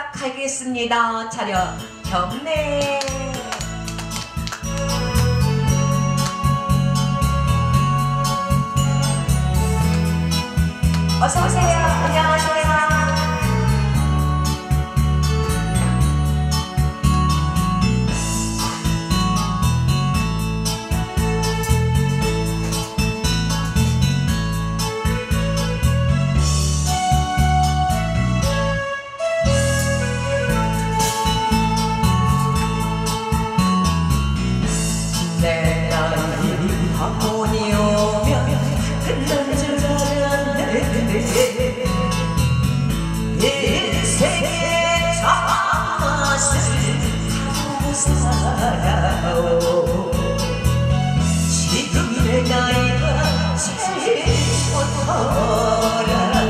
시작하겠습니다. 차렷 경례. 어서오세요. 안녕하세요. 내 나이 학문이 오면 끝난 줄 알았네. 이 세계 참맛을 하고 살아오. 지금 내 나이가 제일 좋더라.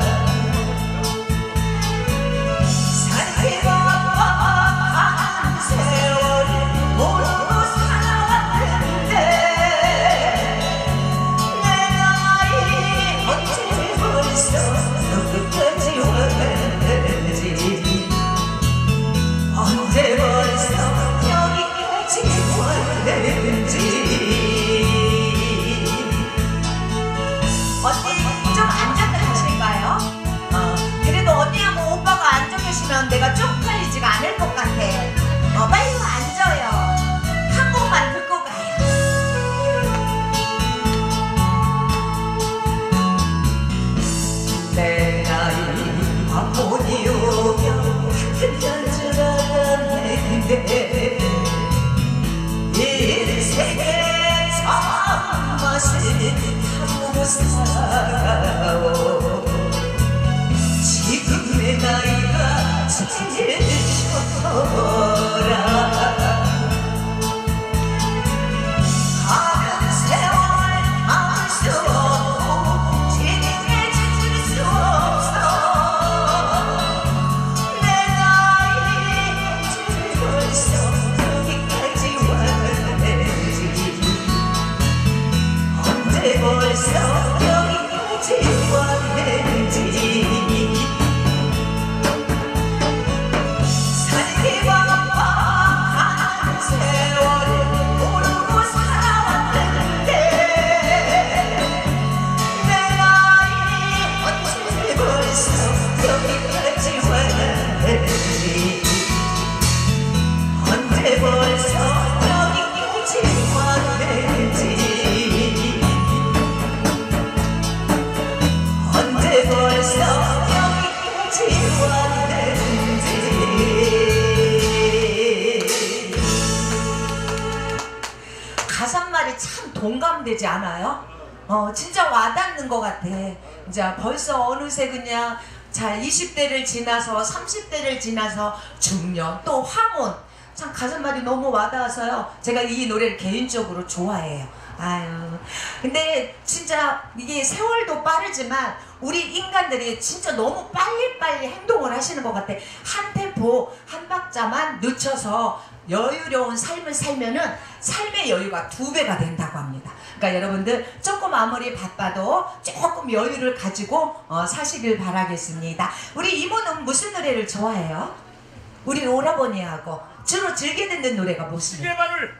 언제 벌써 여기까지 왔는지. 언니 좀 앉았다 가실까요? 그래도 언니하고 오빠가 앉아 계시면 내가 쪽팔리지가 않을 것 같아. 빨리 앉아요. 한 곡만 듣고 가요. 내 나이 학문이 오면 끝난 줄 알았는데 이 세계 참맛을 하고 살아오. 지금 내 나이가 제일 좋더라. 가는 세월 막을 수 없고 지금에 찾을 수 없어. 내 나이 벌써 여기까지 왔는지. 언제 벌써 여기까지 왔는지. 언제 벌써 여기까지 왔는지. 언제 벌써 여기까지 왔는지. 가사말이 참 동감되지 않아요? 진짜 와닿는 것 같아. 이제 벌써 어느새 그냥 자 20대를 지나서 30대를 지나서 중년 또 황혼. 참 가사말이 너무 와닿아서요. 제가 이 노래를 개인적으로 좋아해요. 아유, 근데 진짜 이게 세월도 빠르지만 우리 인간들이 진짜 너무 빨리빨리 행동을 하시는 것 같아. 한 템포 한 박자만 늦춰서 여유로운 삶을 살면은 삶의 여유가 2배가 된다고 합니다. 그러니까 여러분들 조금 아무리 바빠도 조금 여유를 가지고 사시길 바라겠습니다. 우리 이모는 무슨 노래를 좋아해요? 우리 오라버니하고 주로 즐겨 듣는 노래가 무슨 노래? 시계바늘.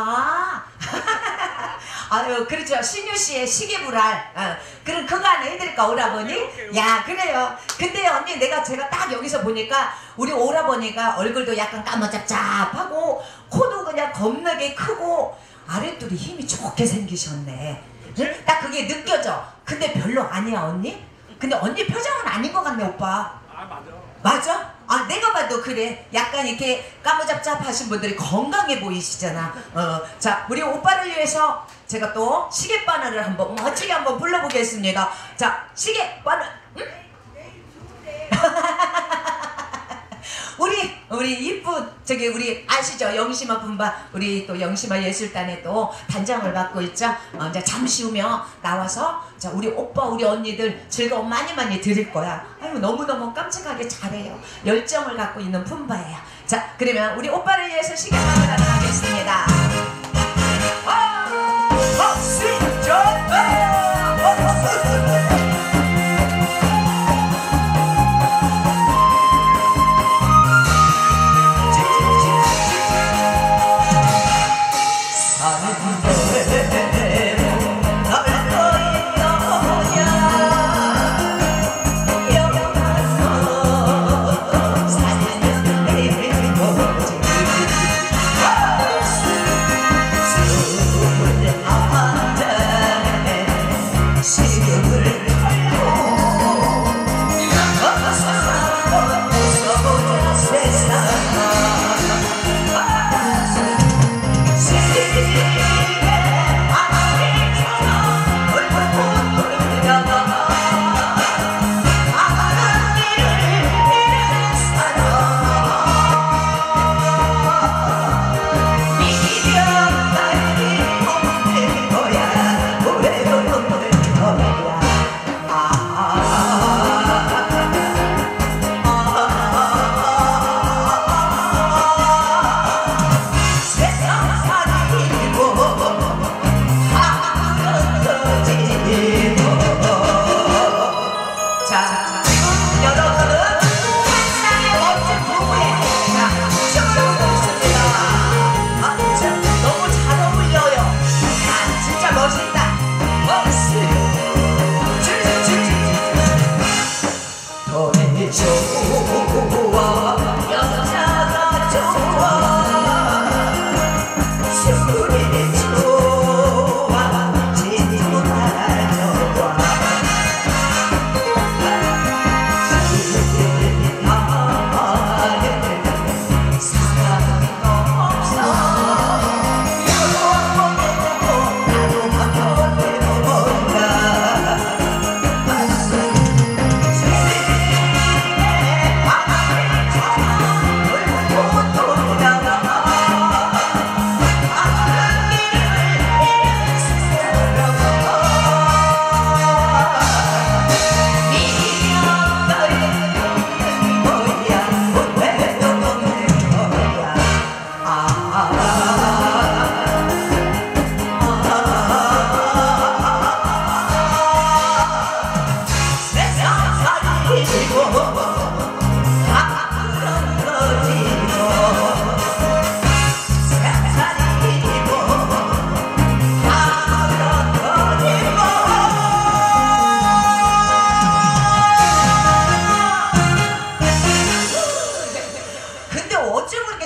아유, 그렇죠. 신유 씨의 시계불알. 그럼 그거 하나 해드릴까, 오라버니? 야, 그래요. 근데 언니, 제가 딱 여기서 보니까 우리 오라버니가 얼굴도 약간 까무잡잡하고 코도 그냥 겁나게 크고 아랫돌이 힘이 좋게 생기셨네. 응? 딱 그게 느껴져. 근데 별로 아니야, 언니? 근데 언니 표정은 아닌 것 같네, 오빠. 맞아. 맞아? 내가 봐도 그래. 약간 이렇게 까무잡잡하신 분들이 건강해 보이시잖아. 자, 우리 오빠를 위해서 제가 또 시계바늘을 한번 멋지게 한번 불러보겠습니다. 자, 시계바늘. 응? 우리 이쁜 우리 아시죠? 영심아 분바 우리 또 영심아 예술단에 또 단장을 맡고 있죠. 이제 잠시 후면 나와서 자 우리 오빠 우리 언니들 즐거움 많이 드릴 거야. 아유 너무너무 깜찍하게 잘해요. 열정을 갖고 있는 분바예요. 자 그러면 우리 오빠를 위해서 시계바늘 하나 하겠습니다.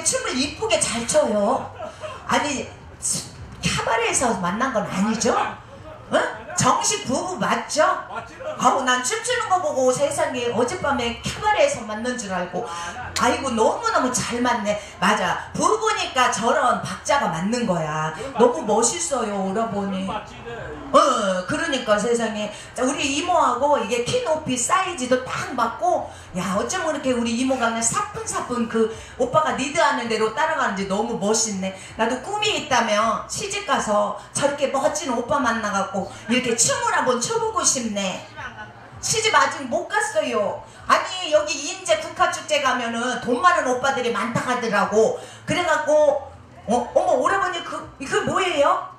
춤을 이쁘게 잘 춰요. 아니 캐바레에서 만난 건 아니죠? 응? 정식 부부 맞죠? 아우 난 춤추는 거 보고 세상에 어젯밤에 캐바레에서 만난 줄 알고 아이고 너무너무 잘 맞네. 맞아 부부니까 저런 박자가 맞는 거야. 너무 멋있어요 오라버니. 그러니까 세상에 우리 이모하고 이게 키 높이 사이즈도 딱 맞고 야 어쩜 그렇게 우리 이모가 그냥 사뿐사뿐 그 오빠가 리드하는 대로 따라가는지 너무 멋있네. 나도 꿈이 있다면 시집가서 저렇게 멋진 오빠 만나갖고 이렇게 춤을 한번 춰보고 싶네. 시집 아직 못 갔어요. 아니 여기 인제 국화축제 가면은 돈 많은 오빠들이 많다 하더라고. 그래갖고 어머 오라버니 그 뭐예요?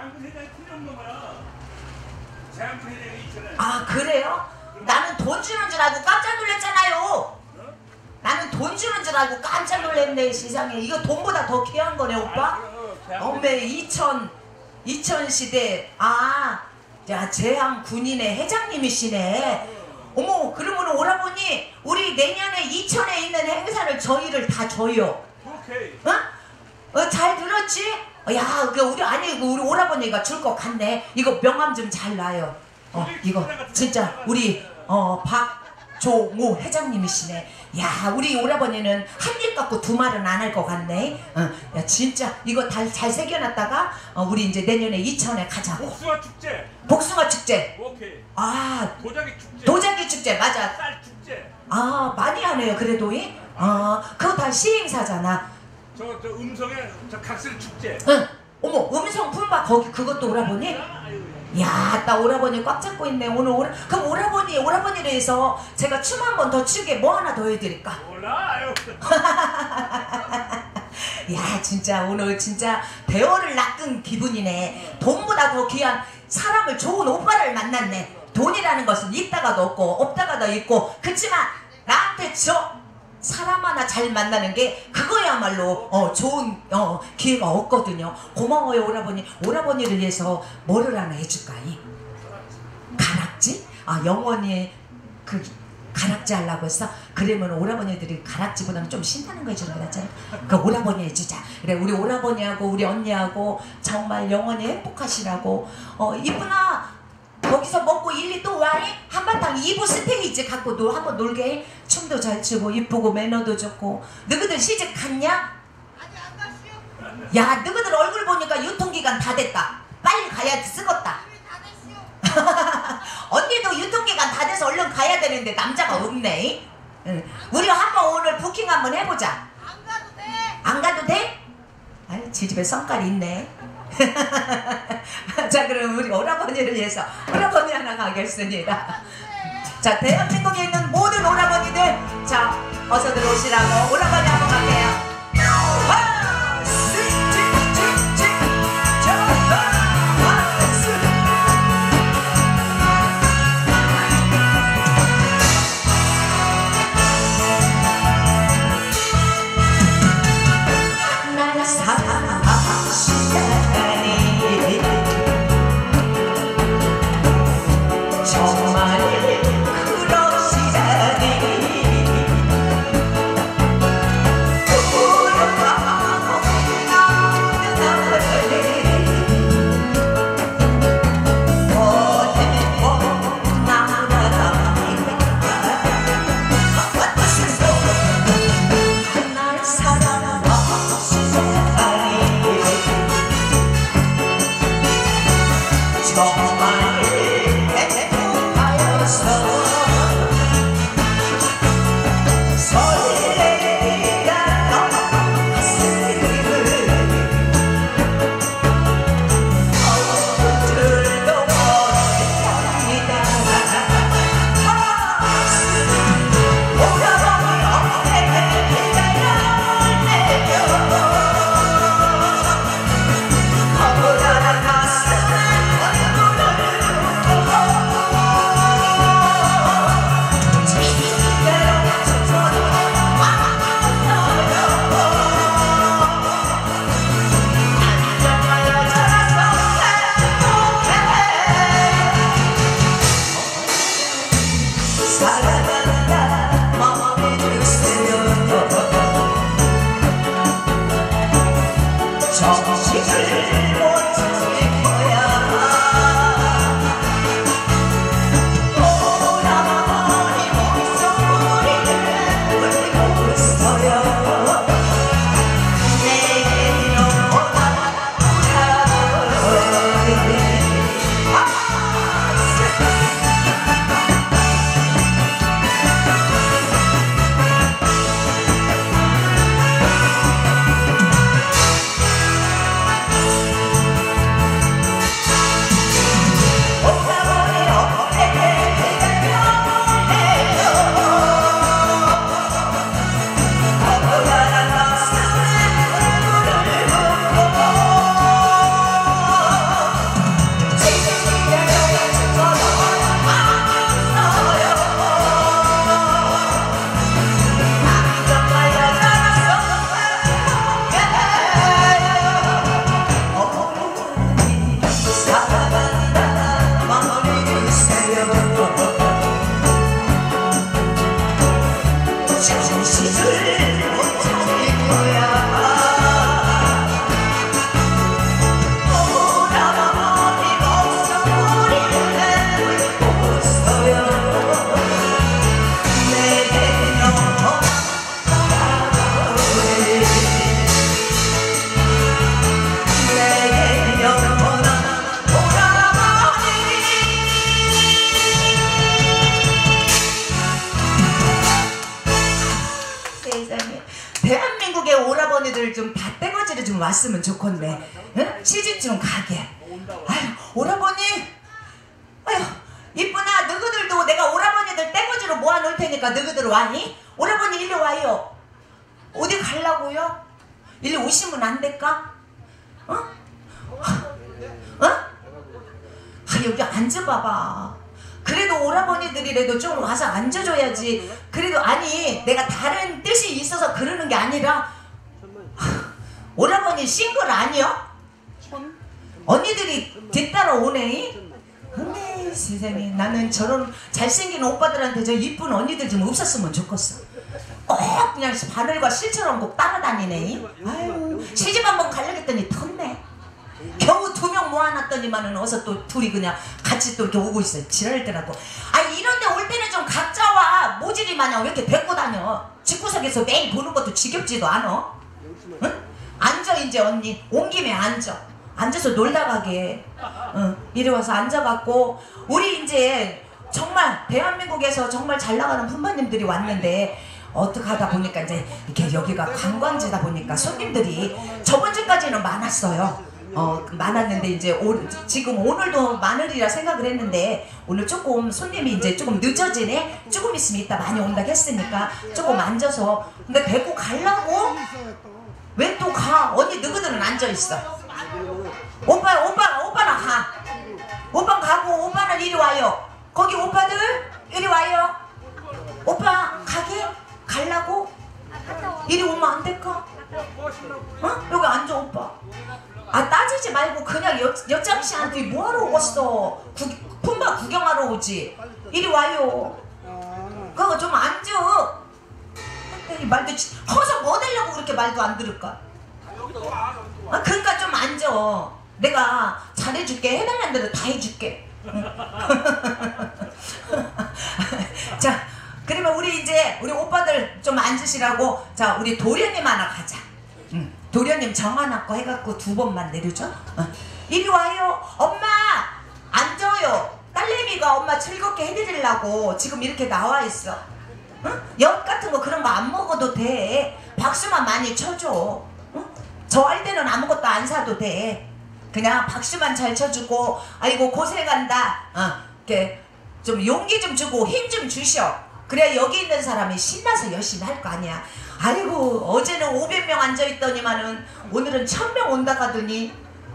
아 그래요? 나는 돈 주는 줄 알고 깜짝 놀랐잖아요. 나는 돈 주는 줄 알고 깜짝 놀랐네. 세상에 이거 돈보다 더 귀한 거네 오빠. 어메 2000 시대 야 재향 군인의 회장님이시네. 어머 그러면 오라버니 우리 내년에 이천에 있는 행사를 저희를 다 줘요. 잘 들었지? 야 우리 오라버니가 줄 것 같네. 이거 명함 좀 잘 놔요. 이거 진짜 우리 박종호 회장님이시네. 야 우리 오라버니는 한 입 갖고 두 말은 안 할 것 같네. 야 진짜 이거 잘 새겨놨다가 우리 이제 내년에 이천에 가자고. 복숭아 축제. 오케이. 도자기 축제 맞아. 쌀 축제. 많이 하네요 그래도. 그거 다 시행사잖아. 저 음성에 저 각설 축제. 응. 어머 음성 품바 거기 그것도 오라버니? 야, 나 오라버니 꽉 잡고 있네. 오늘 그럼 오라버니를 해서 제가 춤 한 번 더 추게 뭐 하나 더 해드릴까? 몰라요. 야, 진짜 오늘 진짜 대어를 낚은 기분이네. 돈보다 더 귀한 사람을 좋은 오빠를 만났네. 돈이라는 것은 있다가도 없고 없다가도 있고 그치만 나한테 사람 하나 잘 만나는 게 그거야말로 좋은 기회가 없거든요. 고마워요 오라버니. 오라버니를 위해서 뭐를 하나 해줄까? 가락지? 영원히 그 가락지 하려고 했어? 그러면 오라버니들이 가락지보다는 좀 신나는 거 해주는 거 낫잖아. 그 오라버니 해주자. 그래 우리 오라버니하고 우리 언니하고 정말 영원히 행복하시라고. 이쁘나 거기서 먹고 일리 또 와이? 한바탕 2부 스테이지 갖고 한번 놀게. 춤도 잘 추고 이쁘고 매너도 좋고. 너희들 시집 갔냐? 아직 안 갔슈. 야 너희들 얼굴 보니까 유통기간 다 됐다. 빨리 가야 쓰겄다. 이미 다 됐슈. 언니도 유통기간 다 돼서 얼른 가야 되는데 남자가 없네. 응. 우리 한번 오늘 부킹 한번 해보자. 안 가도 돼. 안 가도 돼? 아니 지집에 성깔이 있네. 자 그럼 우리 오라버니를 위해서 오라버니 하나 가겠습니다. 자 대한민국에 있는 모든 오라버니들 자 어서들 오시라고 오라버니 한번 갈게요. 정말 그러시다니 세상에. 대한민국의 오라버니들 좀 다 떼거지를 좀 왔으면 좋겠네. 응? 시집 좀 가게. 아유, 오라버니. 아유, 이쁘나 너희들도 내가 오라버니들 떼거지로 모아놓을 테니까 너희들 와니? 오라버니 일로 와요. 어디 가려고요? 일로 오시면 안 될까? 어? 어? 아, 여기 앉아봐봐. 그래도 오라버니들이라도 좀 와서 앉아줘야지. 그래도 아니 내가 다른 뜻이 있어서 그러는 게 아니라 오라버니 싱글 아니야? 언니들이 뒤따라 오네. 근데 세상에 나는 저런 잘생긴 오빠들한테 저 이쁜 언니들 좀 없었으면 좋겠어. 꼭 그냥 바늘과 실처럼 꼭 따라다니네. 아유, 시집 한번 가려겠더니 텄네. 겨우 2명 모아놨더니만은 어서 또 둘이 그냥 같이 또 이렇게 오고 있어요. 지랄더라고. 아, 이런데 올 때는 좀 각자 와. 모질이 마냥 왜 이렇게 데리고 다녀? 집구석에서 매일 보는 것도 지겹지도 않아. 응? 앉아 이제 언니. 온 김에 앉아. 앉아서 놀다 가게. 응. 이리 와서 앉아갖고 우리 이제 정말 대한민국에서 정말 잘 나가는 부모님들이 왔는데 어떻게 하다 보니까 이제 이렇게 여기가 관광지다 보니까 손님들이 저번 주까지는 많았어요. 많았는데 이제 지금 오늘도 많으리라 생각을 했는데 오늘 조금 손님이 이제 조금 늦어지네. 조금 있으면 이따 많이 온다고 했으니까 조금 앉아서. 근데 데리고 가려고? 왜 또 가? 언니 너희들은 앉아있어. 오빠나 가. 오빠 가고 오빠는 이리 와요. 거기 오빠들 이리 와요. 오빠 가게? 갈라고? 이리 오면 안 될까? 어? 여기 앉아 오빠. 아, 따지지 말고 그냥 여장씨한테 뭐하러 오겠어. 품바 구경하러 오지. 이리 와요. 그거 좀 앉아. 이 말도 커서 뭐 되려고 그렇게 말도 안 들을까? 아, 그러니까 좀 앉아. 내가 잘해줄게. 해달라는 대로 다 해줄게. 자, 그러면 우리 오빠들 좀 앉으시라고. 자, 우리 도련님 하나 가자. 도련님 정하나 거 해갖고 2번만 내려줘. 이리 와요. 엄마 앉아요. 딸내미가 엄마 즐겁게 해드리려고 지금 이렇게 나와 있어. 응? 엿 같은 거 그런 거 안 먹어도 돼. 박수만 많이 쳐줘. 응? 저 할 때는 아무것도 안 사도 돼. 그냥 박수만 잘 쳐주고 아이고 고생한다. 이렇게 좀 용기 좀 주고 힘 좀 주셔. 그래야 여기 있는 사람이 신나서 열심히 할 거 아니야. 아이고 어제는 500명 앉아있더니만은 오늘은 1000명 온다 가더니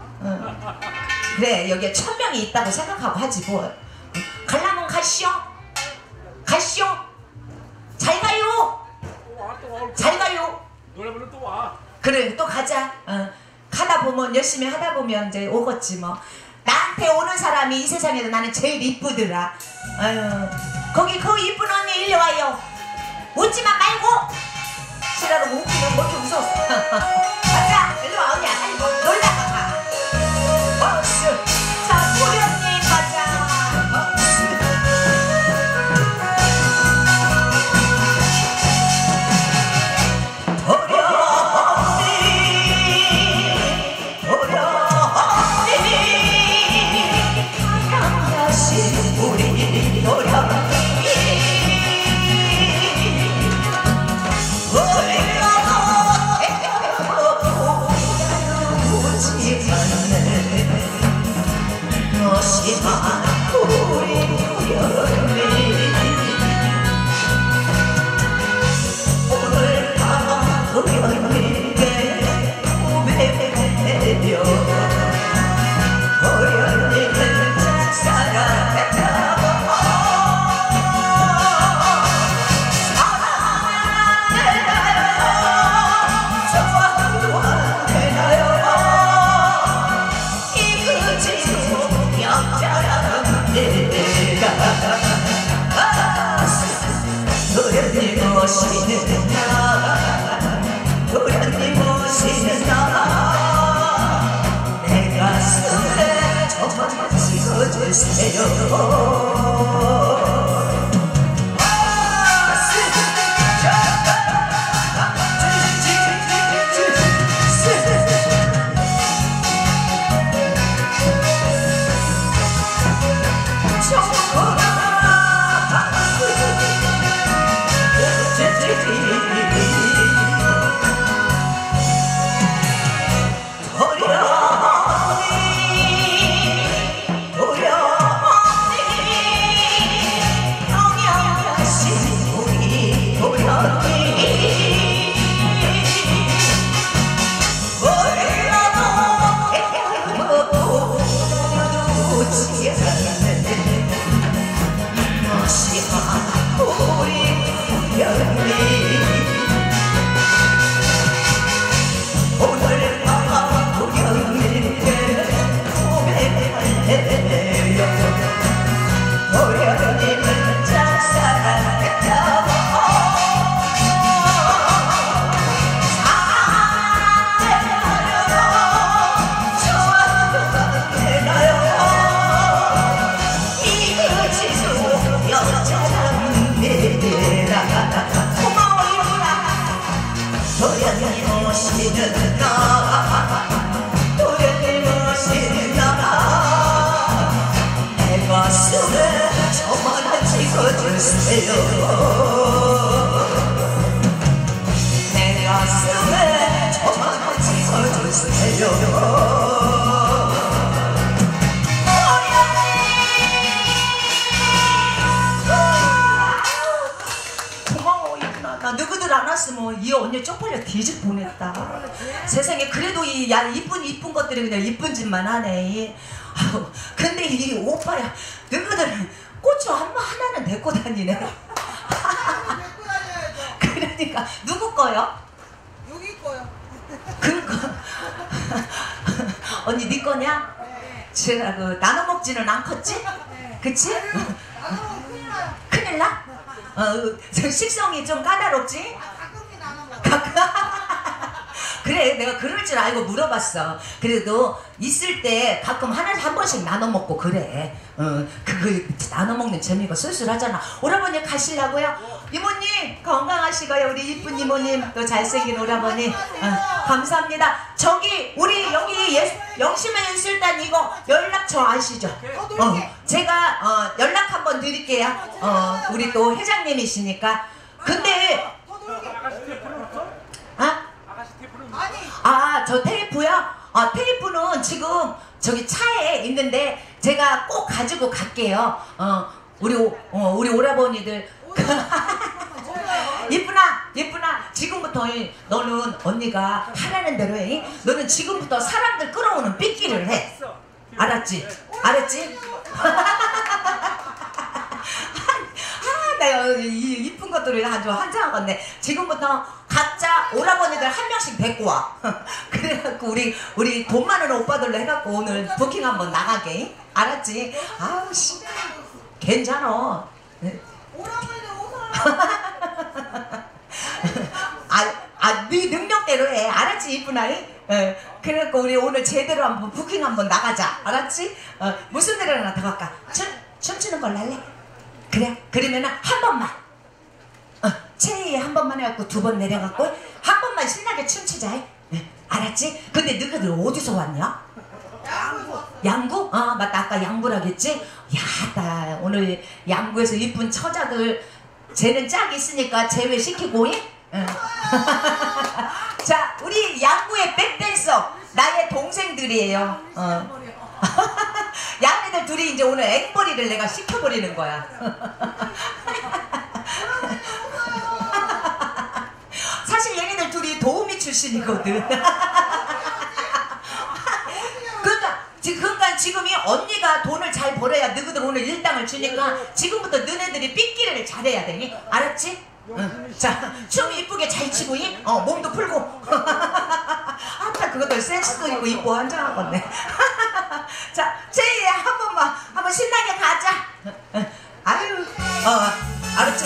그래 여기에 1000명이 있다고 생각하고 하지 뭘. 갈라면 가시오. 가시오. 잘 가요. 잘 가요. 노래 부르면 또 와. 그래 또 가자. 가다 보면 열심히 하다 보면 이제 오겠지 뭐. 나한테 오는 사람이 이 세상에서 나는 제일 이쁘더라. 아유 거기 그 이쁜 언니 일로 와요. 웃지만 말고. 싫어로 웃기면 뭐 이렇게 웃어. 가자 일로 와 언니야. 아이고 놀다가 가. 박수. 자 도련님 가자. 박수. 우리 도련님 오늘 밤 도련님께 고백해요. 도련님은 짝사랑했다고 사랑하나요? 좋아하나요? 이그지도 역자라는 내가 도련님 오시는 날 도련님 오시는 날 내 가슴에 저만 찍어주세요. 도련님 모시는 날 도련님 모시는 날 내 가슴에 점 하나 찍어주세요 내 가슴에 점 하나 찍어주세요 나 누구들 안 왔으면 이 언니 쪽팔려 뒤집 보냈다. 세상에 그래도 이 이쁜 것들이 그냥 이쁜 짓만 하네. 아유, 근데 이 오빠야 누구들은 고추 하나는 데리고 다니네. 데리고 다녀야죠. 그러니까 누구 거요? 여기 거요. 그니까 언니 네 거냐? 네. 제가 그 나눠 먹지는 않겠지? 네. 그치? 나는 큰일 나요. 큰일 나? 식성이 좀 까다롭지? 가끔이 나는 거. 그래 내가 그럴 줄 알고 물어봤어. 그래도 있을 때 가끔 한 번씩 나눠 먹고 그래. 그 나눠 먹는 재미가 쏠쏠하잖아. 오라버니 가시려고요? 이모님 건강하시고요. 우리 이쁜 이모님 또 잘생긴 오라버니 감사합니다. 저기 우리 여기 영심의 예술단 이거 연락처 아시죠? 제가 연락 한번 드릴게요. 우리 또 회장님이시니까. 근데 아가씨 테이프는 없어? 아가씨 테이프는 없어? 아니. 저 테이프요? 테이프는 지금 저기 차에 있는데 제가 꼭 가지고 갈게요. 우리 오라버니들. 예쁘나 지금부터 너는 언니가 하라는 대로 해. 너는 지금부터 사람들 끌어오는 삐끼를 해. 알았지? 내가 이 이쁜 것들을 아주 환장하겠네. 지금부터 각자 오라버니들 한 명씩 데리고 와. 그래갖고 우리 돈 많은 오빠들로 해갖고 오늘 부킹 한번 나가게. 알았지? 아우 씨 괜찮아. 오라버니들 오세요. 네 능력대로 해. 알았지 이쁘나? 그래갖고 우리 오늘 제대로 한번 부킹 한번 나가자. 알았지? 무슨 데로나 더 갈까? 춤추는 걸로 할래? 그래? 그러면은 한 번만 체에 한 번만 해갖고 두 번 내려갖고 한 번만 신나게 춤추자. 알았지? 근데 너희들 어디서 왔냐? 양구? 맞다 아까 양구라겠지? 야나 오늘 양구에서 이쁜 처자들 쟤는 짝 있으니까 제외시키고 자 우리 양구의 백댄서 나의 동생들이에요. 양애들 둘이 이제 오늘 앵벌이를 내가 시켜버리는 거야. 사실 얘네들 둘이 도우미 출신이거든. 그러니까 지금이 언니가 돈을 잘 벌어야 너희들 오늘 일당을 주니까 지금부터 너네들이 삐끼를 잘해야 되니? 알았지? 자, 춤 이쁘게 잘 치고 몸도 풀고 아까 그것들 센스도 있고 이쁘고 환장하겠네. 자, 제이 한번 신나게 가자. 아유, 알았지?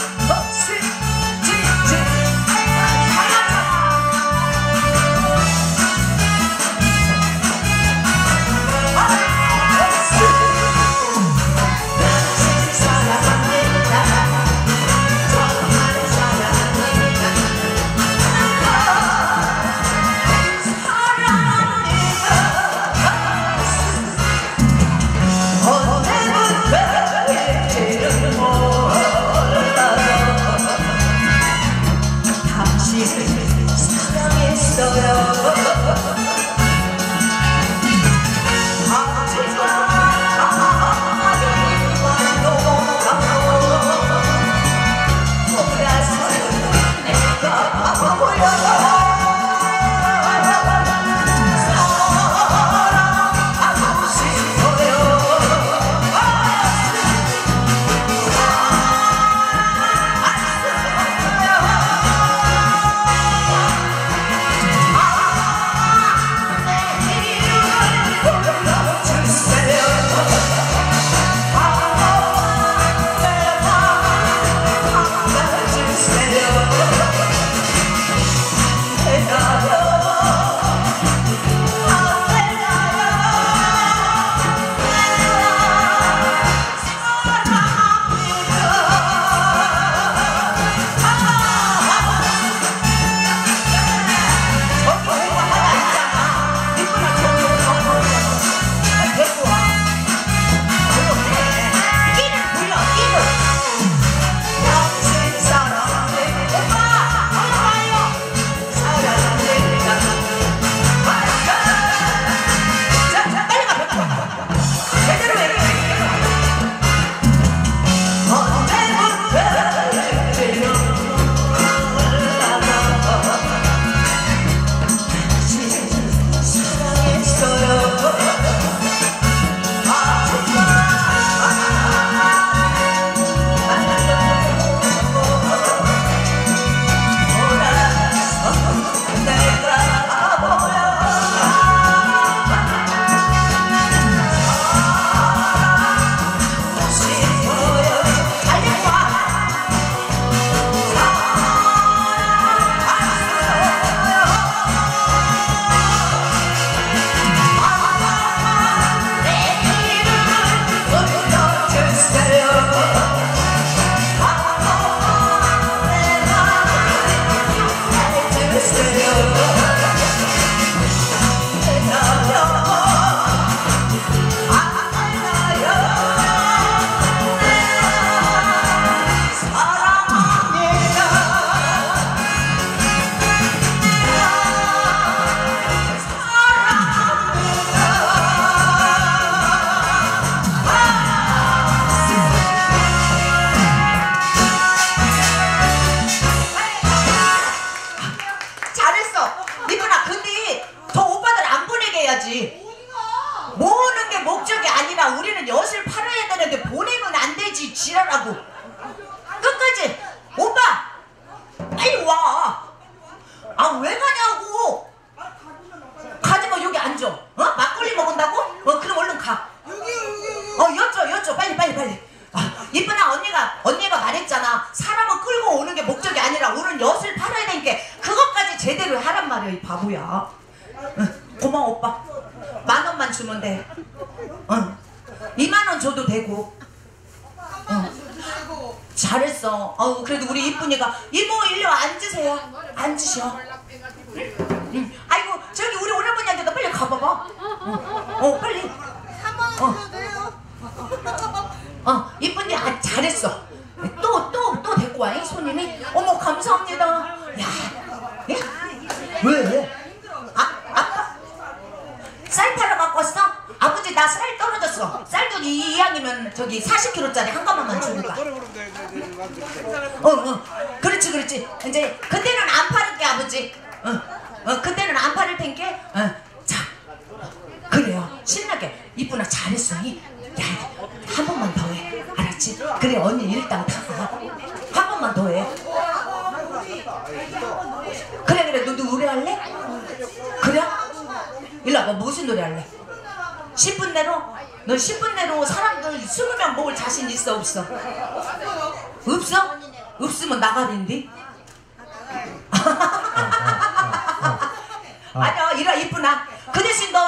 모으는 게 목적이 아니라 우리는 엿을 팔아야 되는데 보내면 안 되지. 지랄하고 끝까지. 오빠 빨리 와. 아 왜 가냐고. 가지마. 여기 앉아. 어? 막걸리 먹은다고? 그럼 얼른 가. 여쭤 빨리. 이쁘나 언니가 말했잖아. 사람은 끌고 오는 게 목적이 아니라 우리는 엿을 팔아야 되니까 그것까지 제대로 하란 말이야 이 바보야. 고마워 오빠. 10,000원만 주면 돼. 20,000원 줘도 되고. 잘했어. 그래도 우리 이쁜이가 이모 일로 앉으세요. 앉으셔. 아이고 저기 우리 오라버니한테도 빨리 가봐봐. 빨리. 3만 원 줘도 돼요. 이쁜이 잘했어. 또 데리고 와 손님이. 어머 감사합니다. 야, 예? 왜? 아빠 쌀 팔아 갖고 왔어? 아버지 나 쌀 떨어졌어. 쌀도 이왕이면 저기 40kg짜리 한 가마만 주니까. 그렇지. 이제 그때는 안 팔을게 아버지. 그때는 안 팔을 텐게. 자, 그래요. 신나게. 이쁘나 잘했어. 야, 한 번만 더 해. 알았지? 그래 언니 일단 타. 한 번만 더 해. 그래 너도 노래 할래? 그래? 일로 와봐. 무슨 노래 할래? 10분 내로? 너 10분 내로 사람들 20명 먹을 자신 있어 없어? 없어? 없으면 나가는데? 아니야 이리 와 이쁘나. 그 대신 너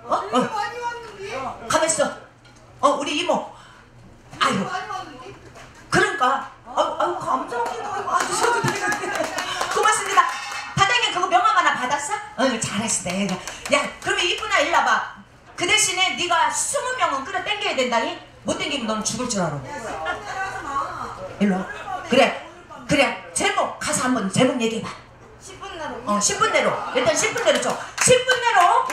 가만있어. 우리 이모. 아유 그러니까 감사합니다. 주셔도 되는데. 고맙습니다. 다행히 그거 명함 하나 받았어? 잘했어 내가. 야 그러면 이쁘나 일로 와봐. 그 대신에 네가 20명은 끌어 당겨야 된다니. 못 당기면 넌 죽을 줄 알아. 일로 와. 그래 제목 가서 한번 제목 얘기해봐. 10분 내로. 10분 내로. 일단 10분 내로 줘. 10분 내로